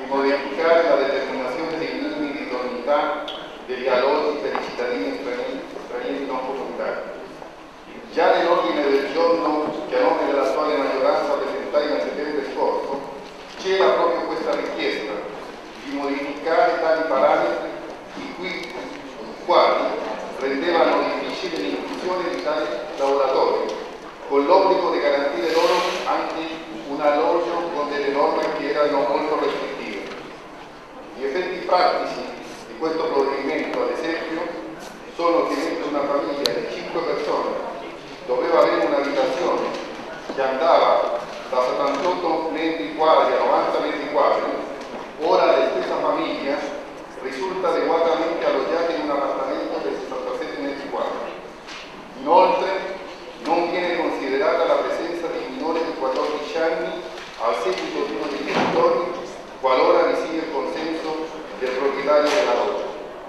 modificare la determinazione dei minimi di idoneità degli alloggi per i cittadini stranieri non comunitari. Già nell'ordine del giorno che a nome dell'attuale maggioranza presentai nel settembre scorso c'era proprio questa richiesta di modificare tali parametri i quali rendevano difficile l'inclusione di tali lavoratori, con l'obbligo di garantire loro anche un alloggio con delle norme che erano molto restrittive. Gli effetti pratici di questo provvedimento, ad esempio, sono che mentre una famiglia di 5 persone doveva avere un'abitazione che andava da 78 metri quadri a 90 metri quadri, ora la stessa famiglia risulta adeguatamente alloggiata in un appartamento di 67 metri quadri. Inoltre, non viene considerata la presenza di minore di 14 anni al seguito di uno dei genitori, qualora vi sia il consenso del proprietario della loggia.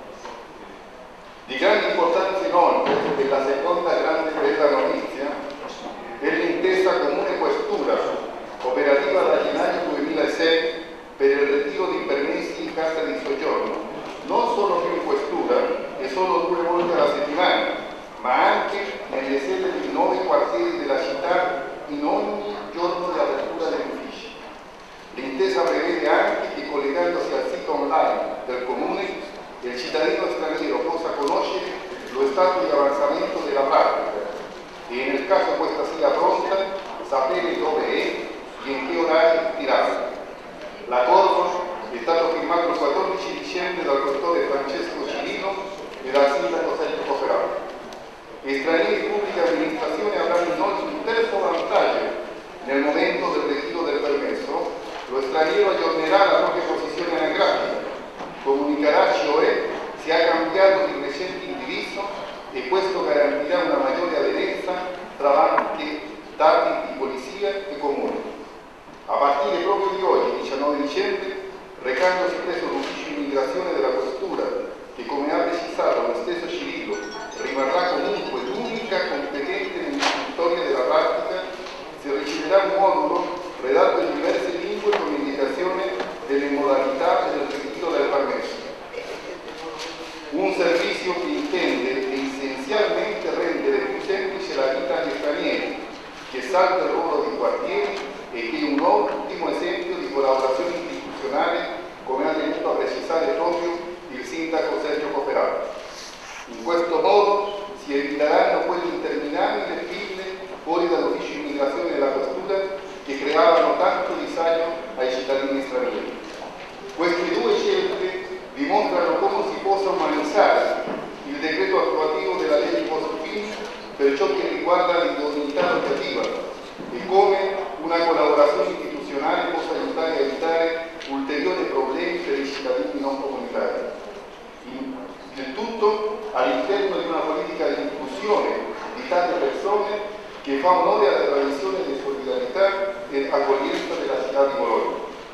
Di grande importanza inoltre, della seconda grande bella notizia, è l'intesa comune questura, operativa da gennaio 2006 per il ritiro di permessi in carta di soggiorno, non solo più in questura e solo 2 volte alla settimana, ma anche nelle sedi di 9 quartieri della città in ogni giorno di apertura degli uffici. L'intesa prevede anche che, collegandosi al sito online del Comune, il cittadino straniero possa conoscere lo stato di avanzamento della pratica e, nel caso questa sia pronta, sapere dove è e in che orari tirare. L'accordo è stato firmato il 14 dicembre dal dottore Francesco Cirino e dal sindaco Sergio Cofferati. Gli stranieri di pubblica amministrazione avranno inoltre un terzo vantaggio nel momento del ritiro del permesso: lo straniero aggiornerà la propria posizione anagrafica, comunicherà cioè se ha cambiato di recente indirizzo, e questo garantirà una maggiore aderenza tra anche dati di polizia e comune. A partire proprio di oggi, 19 dicembre, recandosi presso l'ufficio immigrazione della questura, che come ha precisato lo stesso Cirillo rimarrà comunque l'unica competente nell'istruttoria della pratica, si riceverà un modulo redatto in diverse lingue con indicazione delle modalità e del ritiro del permesso. Un servizio che intende essenzialmente rendere più semplice la vita agli stranieri, che salta il ruolo di quartieri e che è un ottimo esempio di collaborazione istituzionale, come ha tenuto a precisare proprio il sindaco Sergio Cofferati. In questo modo si eviteranno quelle interminabili file fuori dall'ufficio immigrazione della questura che creavano tanto disagio ai cittadini stranieri. Queste 2 scelte dimostrano come si possa umanizzare il decreto attuativo della legge Bossi-Fini per ciò che riguarda l'idoneità locativa e come una collaborazione istituzionale possa aiutare a evitare ulteriori problemi per i cittadini non comunitari. Il tutto all'interno di una politica di inclusione di tante persone che fa onore alla tradizione di solidarietà e accoglienza della città di Bologna.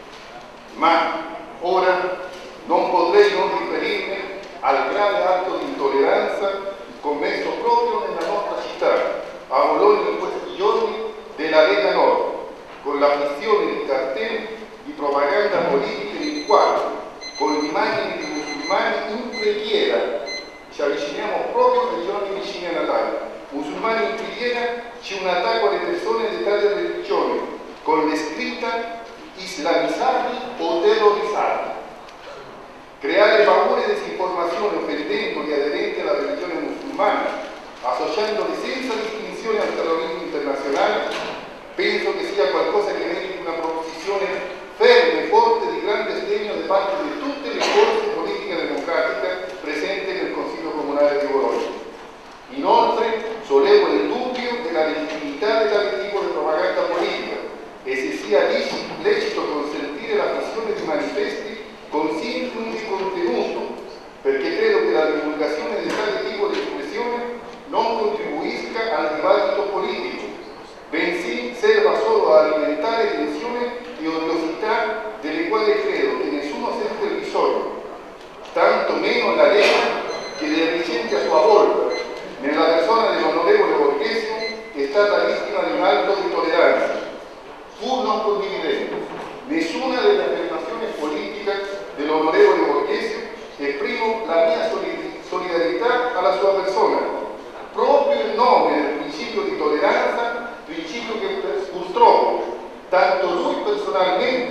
Ma ora non potrei non riferirmi al grave atto di intolleranza commesso proprio nella nostra città, a Bologna, in questi giorni, della Lega Nord, con l'affissione di cartelli di propaganda politica in quali, con l'immagine di musulmani in preghiera, ci avviciniamo proprio ai giorni vicini a Natale. Musulmani in preghiera, c'è un attacco alle persone di tale religione, con le scritta islamizzati o terrorizzati. Creare paura e disinformazione offendendo gli aderenti alla religione musulmana, associandoli senza distinzione al terrorismo internazionale, penso che sia qualcosa che meriti una proposizione ferma e forte di grande sdegno da parte di tutte le forze politiche democratiche presenti nel Consiglio Comunale di Bologna. Inoltre, sollevo il dubbio della legittimità di tale tipo di propaganda politica e se sia lecito consentire la fissione di manifesti con sintomi di contenuto, perché credo che la divulgazione di tale tipo di espressione non contribuisca al dibattito politico, bensì serva solo a alimentare tensione e odiosità delle quali credo che nessuno sente il bisogno, tanto meno la Lega, che le ricente a sua volta, nella persona dell'onorevole Borghese, è stata vittima di un atto di tolleranza, pur non condividendo nessuna delle affermazioni politica dell'onorevole Borghese, esprimo la mia solidarietà alla sua persona, proprio in nome del principio di tolleranza, principio che purtroppo tanto lui personalmente